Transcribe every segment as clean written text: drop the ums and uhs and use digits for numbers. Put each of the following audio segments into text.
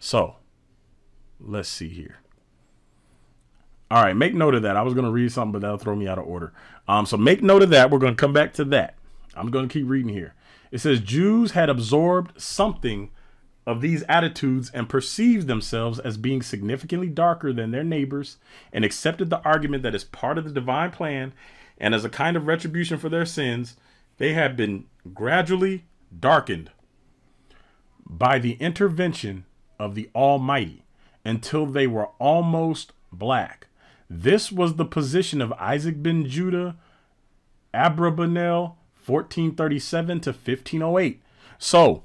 So let's see here. All right, make note of that. I was going to read something, but that'll throw me out of order. So make note of that. We're going to come back to that. I'm going to keep reading here. It says Jews had absorbed something of these attitudes and perceived themselves as being significantly darker than their neighbors, and accepted the argument that as part of the divine plan and as a kind of retribution for their sins, they had been gradually darkened by the intervention of the Almighty until they were almost black. This was the position of Isaac ben Judah Abrabanel, 1437 to 1508. So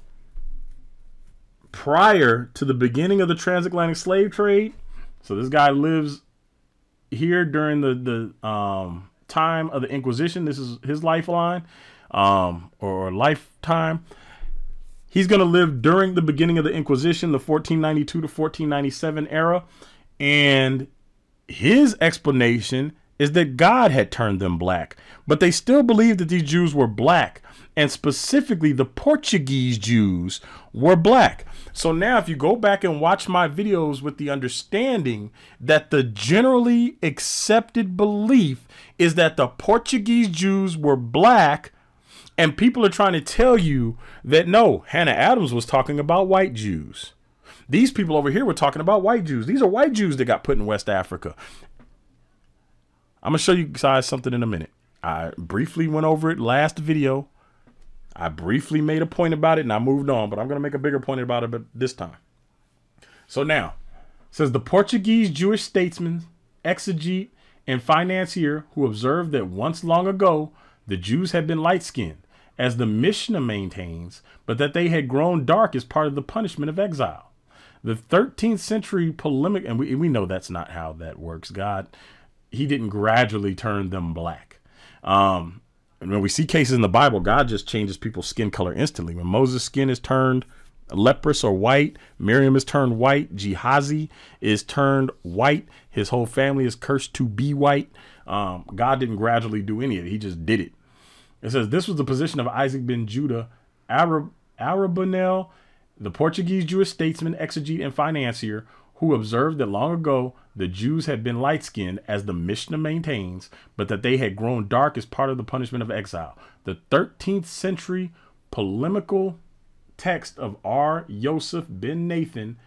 prior to the beginning of the transatlantic slave trade, so this guy lives here during the time of the Inquisition. This is his lifeline, or lifetime. He's going to live during the beginning of the Inquisition, the 1492 to 1497 era. And his explanation is that God had turned them black, but they still believed that these Jews were black, and specifically the Portuguese Jews were black. So now if you go back and watch my videos with the understanding that the generally accepted belief is that the Portuguese Jews were black, and people are trying to tell you that no, Hannah Adams was talking about white Jews. These people over here were talking about white Jews. These are white Jews that got put in West Africa. I'm going to show you guys something in a minute. I briefly went over it last video. I briefly made a point about it and I moved on, but I'm going to make a bigger point about it this time. So now, it says the Portuguese Jewish statesman, exegete, and financier who observed that once long ago, the Jews had been light-skinned, as the Mishnah maintains, but that they had grown dark as part of the punishment of exile. The 13th century polemic, and we know that's not how that works. God, he didn't gradually turn them black. And when we see cases in the Bible, God just changes people's skin color instantly. When Moses' skin is turned leprous or white, Miriam is turned white, Gehazi is turned white, his whole family is cursed to be white. God didn't gradually do any of it. He just did it. It says this was the position of Isaac ben Judah Arabanel, the Portuguese Jewish statesman, exegete, and financier, who observed that long ago the Jews had been light-skinned, as the Mishnah maintains, but that they had grown dark as part of the punishment of exile. The 13th century polemical text of R. Yosef ben Nathan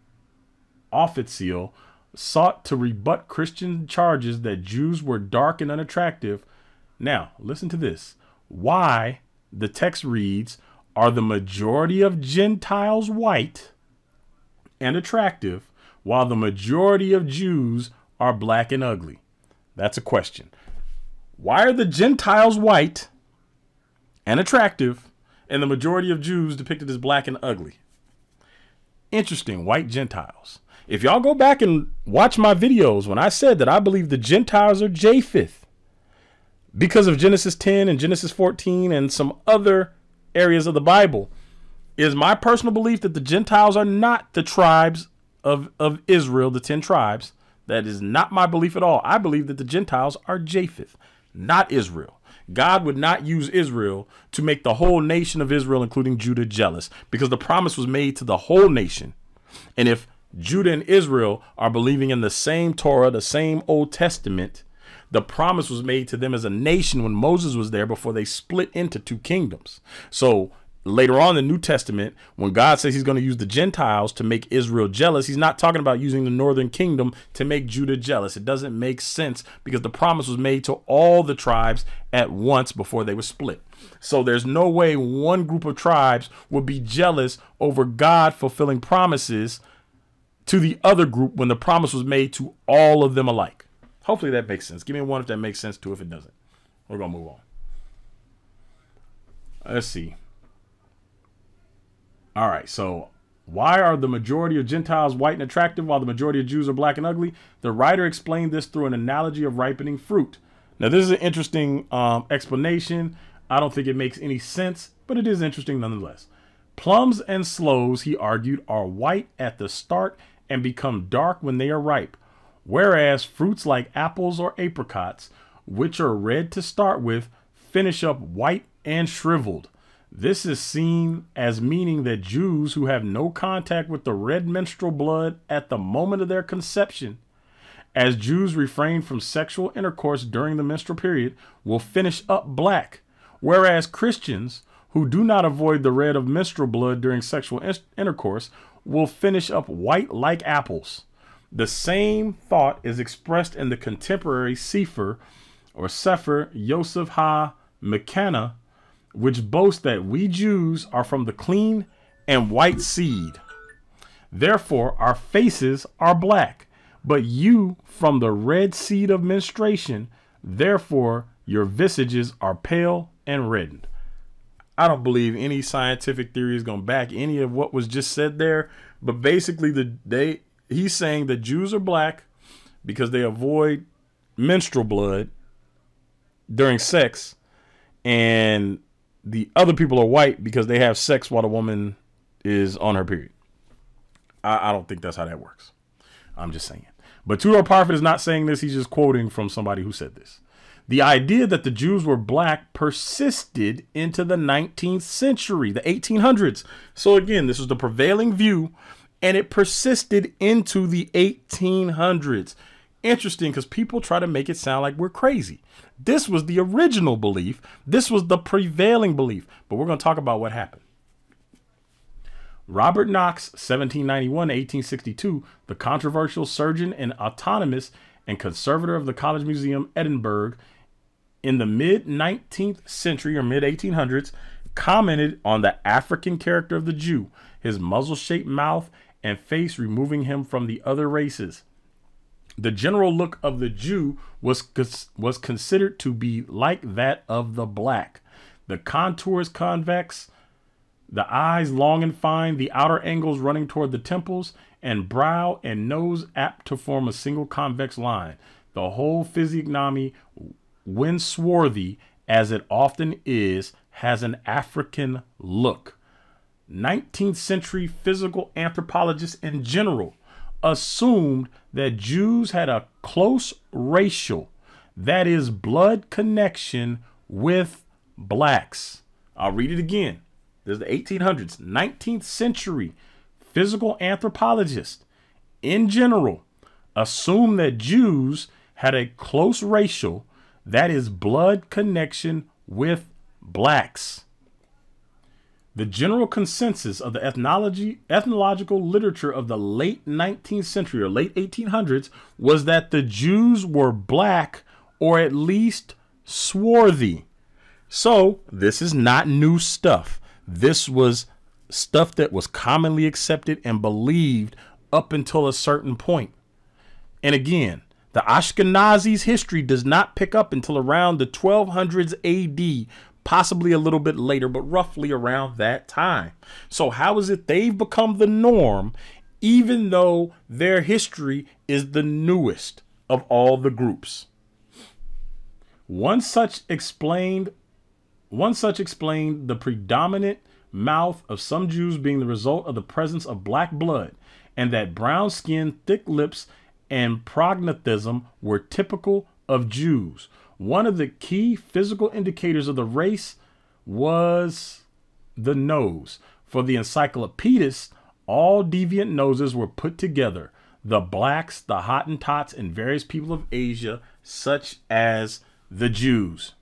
Offiziel sought to rebut Christian charges that Jews were dark and unattractive. Now, listen to this. Why the text reads, are the majority of Gentiles white and attractive, while the majority of Jews are black and ugly? That's a question. Why are the Gentiles white and attractive, and the majority of Jews depicted as black and ugly? Interesting, white Gentiles. If y'all go back and watch my videos, when I said that I believe the Gentiles are Japheth because of Genesis 10 and Genesis 14 and some other areas of the Bible, is my personal belief that the Gentiles are not the tribes of Israel, the 10 tribes. That is not my belief at all. I believe that the Gentiles are Japheth, not Israel. God would not use Israel to make the whole nation of Israel, including Judah, jealous, because the promise was made to the whole nation. And if Judah and Israel are believing in the same Torah, the same Old Testament, the promise was made to them as a nation when Moses was there before they split into two kingdoms. So later on in the New Testament, when God says he's going to use the Gentiles to make Israel jealous, he's not talking about using the northern kingdom to make Judah jealous. It doesn't make sense because the promise was made to all the tribes at once before they were split. So there's no way one group of tribes would be jealous over God fulfilling promises to the other group when the promise was made to all of them alike. Hopefully that makes sense. Give me one if that makes sense too. If it doesn't, we're going to move on. Let's see. All right. So why are the majority of Gentiles white and attractive while the majority of Jews are black and ugly? The writer explained this through an analogy of ripening fruit. Now, this is an interesting explanation. I don't think it makes any sense, but it is interesting nonetheless. Plums and sloes, he argued, are white at the start and become dark when they are ripe, whereas fruits like apples or apricots, which are red to start with, finish up white and shriveled. This is seen as meaning that Jews who have no contact with the red menstrual blood at the moment of their conception, as Jews refrain from sexual intercourse during the menstrual period, will finish up black, whereas Christians who do not avoid the red of menstrual blood during sexual intercourse will finish up white like apples. The same thought is expressed in the contemporary Sefer Yosef HaMekana, which boasts that we Jews are from the clean and white seed. Therefore, our faces are black, but you from the red seed of menstruation. Therefore, your visages are pale and reddened. I don't believe any scientific theory is going to back any of what was just said there. But basically, he's saying that Jews are black because they avoid menstrual blood during sex, and the other people are white because they have sex while the woman is on her period. I don't think that's how that works. I'm just saying. But Tudor Parfit is not saying this. He's just quoting from somebody who said this. The idea that the Jews were black persisted into the 19th century, the 1800s. So again, this was the prevailing view, and it persisted into the 1800s. Interesting, because people try to make it sound like we're crazy. This was the original belief. This was the prevailing belief. But we're going to talk about what happened. Robert Knox, 1791 to 1862, the controversial surgeon and autonomist and conservator of the College Museum, Edinburgh, in the mid-19th century or mid-1800s, commented on the African character of the Jew, his muzzle-shaped mouth and face removing him from the other races. The general look of the Jew was considered to be like that of the black. The contours convex, the eyes long and fine, the outer angles running toward the temples, and brow and nose apt to form a single convex line. The whole physiognomy, when swarthy, as it often is, has an African look. 19th century physical anthropologists in general assumed that Jews had a close racial, that is, blood connection with blacks. I'll read it again. There's the 1800s, 19th century physical anthropologists in general assumed that Jews had a close racial, that is, blood connection with blacks. The general consensus of the ethnological literature of the late 19th century or late 1800s was that the Jews were black or at least swarthy. So this is not new stuff. This was stuff that was commonly accepted and believed up until a certain point. And again, the Ashkenazi's history does not pick up until around the 1200s AD, possibly a little bit later, but roughly around that time. So how is it they've become the norm, even though their history is the newest of all the groups? One such explained the predominant mouth of some Jews being the result of the presence of black blood, and that brown skin, thick lips, and prognathism were typical of Jews. One of the key physical indicators of the race was the nose. For the encyclopedists, all deviant noses were put together. The blacks, the Hottentots, and various people of Asia, such as the Jews.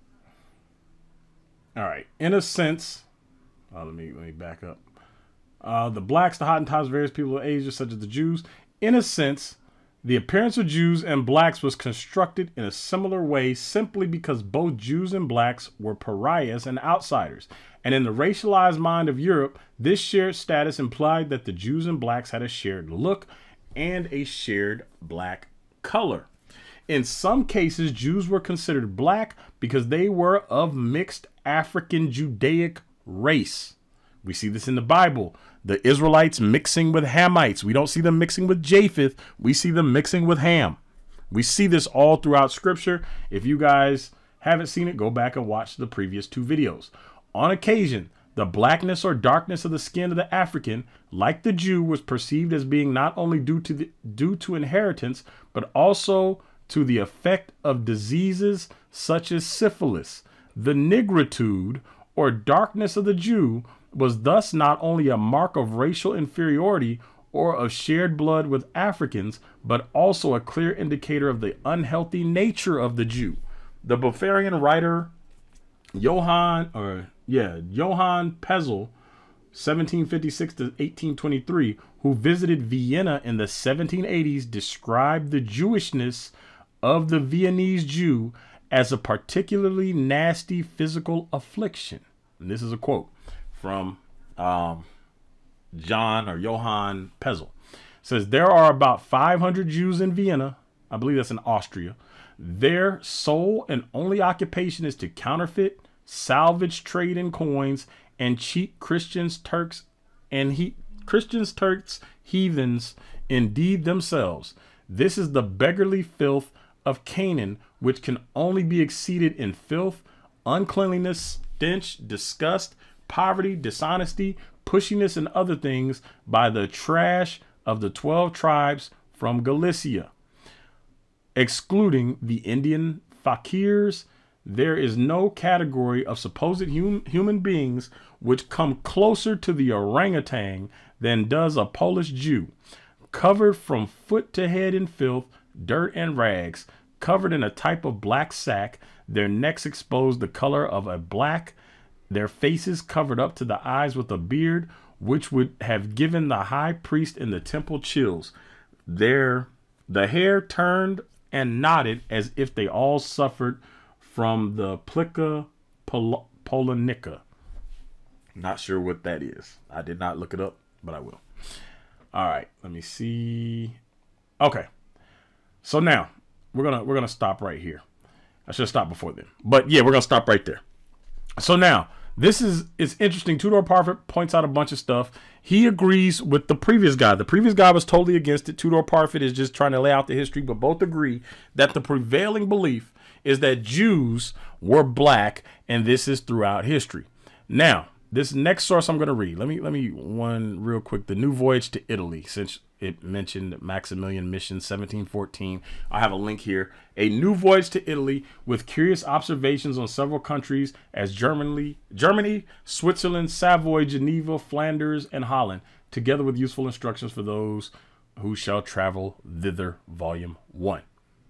All right. In a sense, let me back up. The blacks, the Hottentots, various people of Asia, such as the Jews. In a sense, the appearance of Jews and blacks was constructed in a similar way simply because both Jews and blacks were pariahs and outsiders. And in the racialized mind of Europe, this shared status implied that the Jews and blacks had a shared look and a shared black color. In some cases, Jews were considered black because they were of mixed African Judaic race. We see this in the Bible. The Israelites mixing with Hamites. We don't see them mixing with Japheth. We see them mixing with Ham. We see this all throughout Scripture. If you guys haven't seen it, go back and watch the previous two videos. On occasion, the blackness or darkness of the skin of the African, like the Jew, was perceived as being not only due to inheritance, but also to the effect of diseases such as syphilis. The nigritude or darkness of the Jew was thus not only a mark of racial inferiority or of shared blood with Africans, but also a clear indicator of the unhealthy nature of the Jew. The Bavarian writer Johann Pezel, 1756 to 1823, who visited Vienna in the 1780s, described the Jewishness of the Viennese Jew as a particularly nasty physical affliction. And this is a quote from Johann Pezel. It says, there are about 500 Jews in Vienna. I believe that's in Austria. Their sole and only occupation is to counterfeit, salvage trade in coins, and cheat Christians, Turks, heathens, indeed themselves. This is the beggarly filth of Canaan, which can only be exceeded in filth, uncleanliness, stench, disgust, poverty, dishonesty, pushiness, and other things by the trash of the 12 tribes from Galicia. Excluding the Indian fakirs, there is no category of supposed human beings which come closer to the orangutan than does a Polish Jew, covered from foot to head in filth, dirt, and rags, covered in a type of black sack, their necks exposed the color of a black, their faces covered up to the eyes with a beard, which would have given the high priest in the temple chills. The hair turned and knotted as if they all suffered from the plica polonica. Not sure what that is. I did not look it up, but I will. All right, let me see. Okay, so now we're gonna stop right here. I should have stopped before then, but yeah, we're gonna stop right there. So now it's interesting. Tudor Parfit points out a bunch of stuff. He agrees with the previous guy. The previous guy was totally against it. Tudor Parfit is just trying to lay out the history, but both agree that the prevailing belief is that Jews were black, and this is throughout history. Now, this next source I'm going to read. Let me one real quick. The New Voyage to Italy, since it mentioned Maximilian Mission 1714. I have a link here. A New Voyage to Italy with curious observations on several countries as Germany, Switzerland, Savoy, Geneva, Flanders, and Holland, together with useful instructions for those who shall travel thither, Volume 1.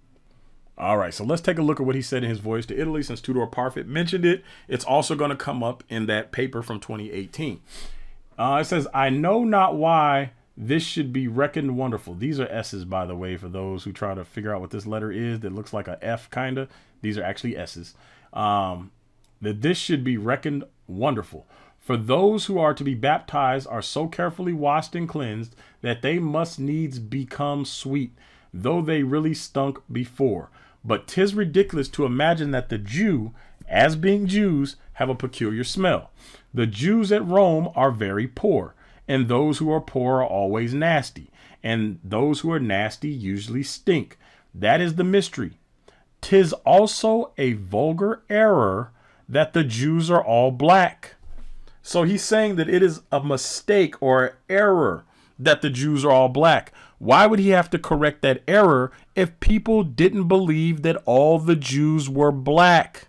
All right, so let's take a look at what he said in his Voyage to Italy, since Tudor Parfit mentioned it. It's also going to come up in that paper from 2018. It says, I know not why this should be reckoned wonderful. These are S's, by the way, for those who try to figure out what this letter is that looks like a F, kind of. These are actually S's. That this should be reckoned wonderful. For those who are to be baptized are so carefully washed and cleansed that they must needs become sweet, though they really stunk before. But 'tis ridiculous to imagine that the Jew, as being Jews, have a peculiar smell. The Jews at Rome are very poor, and those who are poor are always nasty, and those who are nasty usually stink. That is the mystery. 'Tis also a vulgar error that the Jews are all black. So he's saying that it is a mistake or an error that the Jews are all black. Why would he have to correct that error if people didn't believe that all the Jews were black?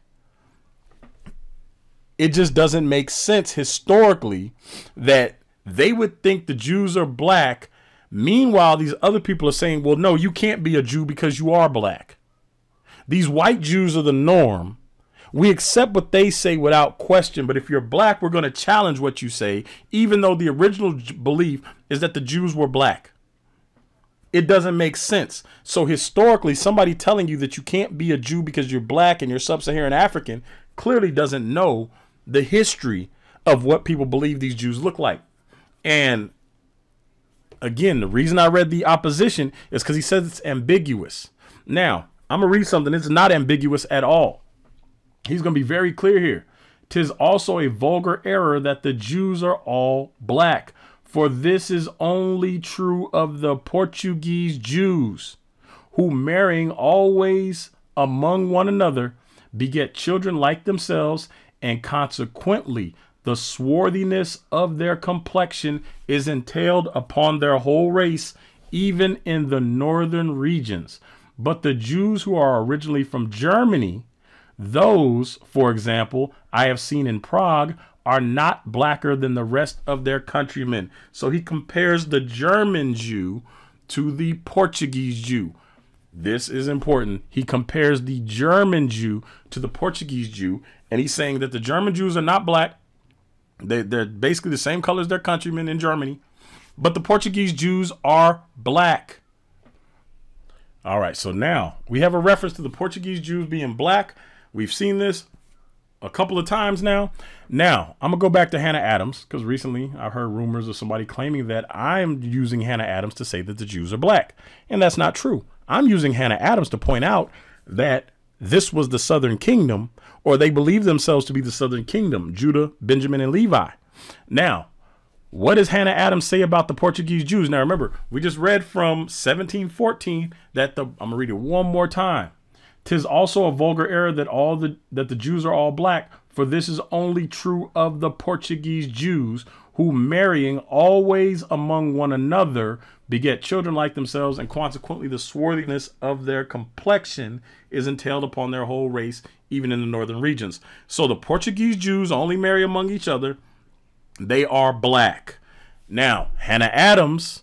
It just doesn't make sense historically that they would think the Jews are black. Meanwhile, these other people are saying, well, no, you can't be a Jew because you are black. These white Jews are the norm. We accept what they say without question. But if you're black, we're going to challenge what you say, even though the original belief is that the Jews were black. It doesn't make sense. So historically, somebody telling you that you can't be a Jew because you're black and you're sub-Saharan African clearly doesn't know the history of what people believe these Jews look like. And again, the reason I read the opposition is because he says it's ambiguous. Now, I'm going to read something. It's not ambiguous at all. He's going to be very clear here. 'Tis also a vulgar error that the Jews are all black. For this is only true of the Portuguese Jews, who marrying always among one another, beget children like themselves, and consequently the swarthiness of their complexion is entailed upon their whole race, even in the northern regions. But the Jews who are originally from Germany, Those, for example, I have seen in Prague are not blacker than the rest of their countrymen. So he compares the German Jew to the Portuguese Jew. This is important. He compares the German Jew to the Portuguese Jew, and he's saying that the German Jews are not black. They're basically the same color as their countrymen in Germany, but the Portuguese Jews are black. All right, so now we have a reference to the Portuguese Jews being black. We've seen this a couple of times now. Now, I'm going to go back to Hannah Adams, because recently I've heard rumors of somebody claiming that I'm using Hannah Adams to say that the Jews are black. And that's not true. I'm using Hannah Adams to point out that this was the Southern Kingdom, or they believe themselves to be the Southern Kingdom, Judah, Benjamin, and Levi. Now, what does Hannah Adams say about the Portuguese Jews? Now, remember, we just read from 1714 that I'm going to read it one more time. 'Tis also a vulgar error that the Jews are all black, for this is only true of the Portuguese Jews, who marrying always among one another beget children like themselves, and consequently the swarthiness of their complexion is entailed upon their whole race, even in the northern regions. So the Portuguese Jews only marry among each other. They are black. Now, Hannah Adams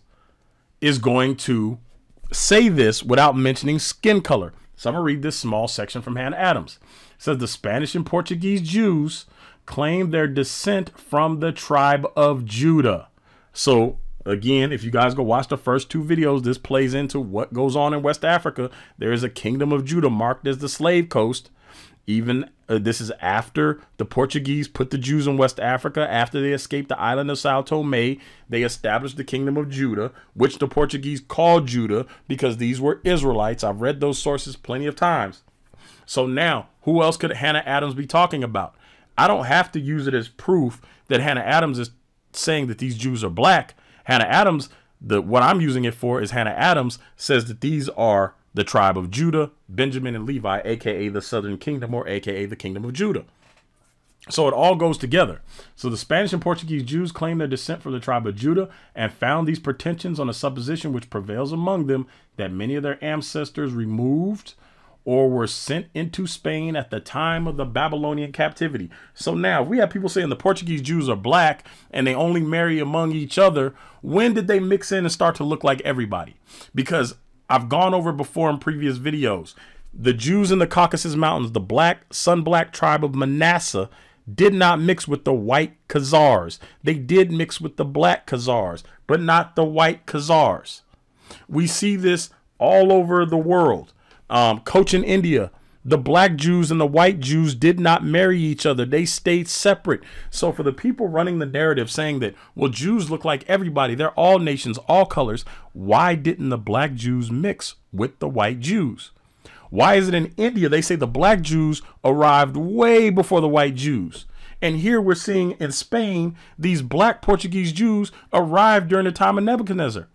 is going to say this without mentioning skin color. So I'm going to read this small section from Hannah Adams. It says the Spanish and Portuguese Jews claim their descent from the tribe of Judah. So again, if you guys go watch the first two videos, this plays into what goes on in West Africa. There is a kingdom of Judah marked as the slave coast. Even this is after the Portuguese put the Jews in West Africa. After they escaped the island of Sao Tome, they established the kingdom of Judah, which the Portuguese called Judah because these were Israelites. I've read those sources plenty of times. So now, who else could Hannah Adams be talking about? I don't have to use it as proof that Hannah Adams is saying that these Jews are black. Hannah Adams, what I'm using it for is Hannah Adams says that these are the tribe of Judah, Benjamin, and Levi, aka the Southern Kingdom, or aka the Kingdom of Judah. So it all goes together. So the Spanish and Portuguese Jews claim their descent from the tribe of Judah and found these pretensions on a supposition which prevails among them that many of their ancestors removed or were sent into Spain at the time of the Babylonian captivity. So now we have people saying the Portuguese Jews are black and they only marry among each other. When did they mix in and start to look like everybody? Because I've gone over before in previous videos, the Jews in the Caucasus Mountains, the sun-black tribe of Manasseh, did not mix with the white Khazars. They did mix with the black Khazars, but not the white Khazars. We see this all over the world. Cochin, India, the black Jews and the white Jews did not marry each other. They stayed separate. So for the people running the narrative saying that, well, Jews look like everybody, they're all nations, all colors, why didn't the black Jews mix with the white Jews? Why is it in India they say the black Jews arrived way before the white Jews? And here we're seeing in Spain, these black Portuguese Jews arrived during the time of Nebuchadnezzar.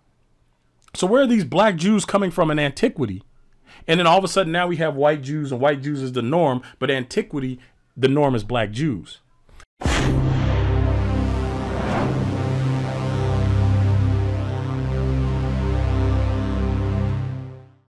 So where are these black Jews coming from in antiquity? And then all of a sudden now we have white Jews, and white Jews is the norm, but antiquity, the norm is black Jews.